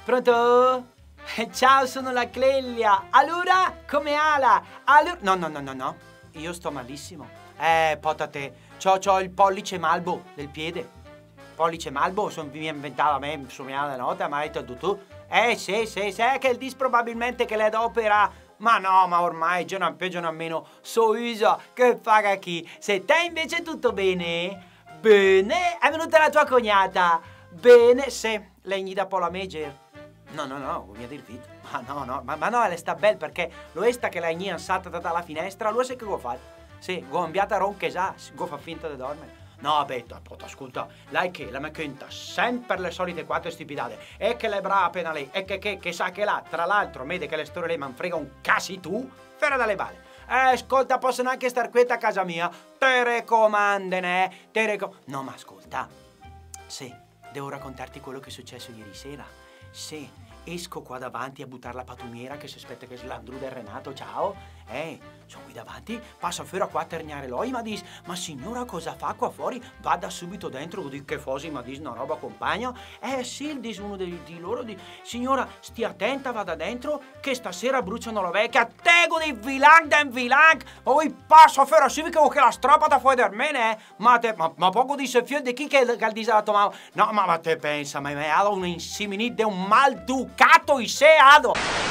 Pronto? Ciao, sono la Clelia. Allora, come ala? Allora... No. Io sto malissimo. Potate, c'ho il pollice malbo del piede. Pollice malbo, mi inventava a me, somigliava la nota, ma hai detto tu. Sì, che il dis probabilmente che l'adopera. Ma no, ma ormai giorno più giorno meno so uso che paga chi. Se te invece tutto bene? Bene, è venuta la tua cognata. Bene, se lei gli dà po' la major. No, voglio dir vita. Ma no, lei sta bel perché lo esta che lei è salta dalla finestra, lui sa che vuoi fare. Sì, go ambiata ronche già, go fa finta di dormire. No, betta, ascolta, lei che la mecchenta sempre le solite quattro stupidate, e che le brava appena lei, e che sa che là, tra l'altro, vede che le storie lei man frega un casi tu, fera dalle balle. Ascolta, possono anche star quieta a casa mia, te raccomandene, No, ma ascolta, sì, devo raccontarti quello che è successo ieri sera. Sì, esco qua davanti a buttare la patumiera che si aspetta che slandru del Renato, ciao. Sono qui davanti, passa fuori a qua a tergnare l'oi, ma dice, ma signora cosa fa qua fuori? Vada subito dentro, dico che fosi, ma dice una roba compagno. Sì, dice uno di loro, dice, signora stia attenta, vada dentro, che stasera bruciano la vecchia, tego di vilang, poi passa fuori subito che la stropata fuori da me, ma poco dice figlio di chi che il disato, ma te pensa, ma è un insiminito, un malducato, i se ado.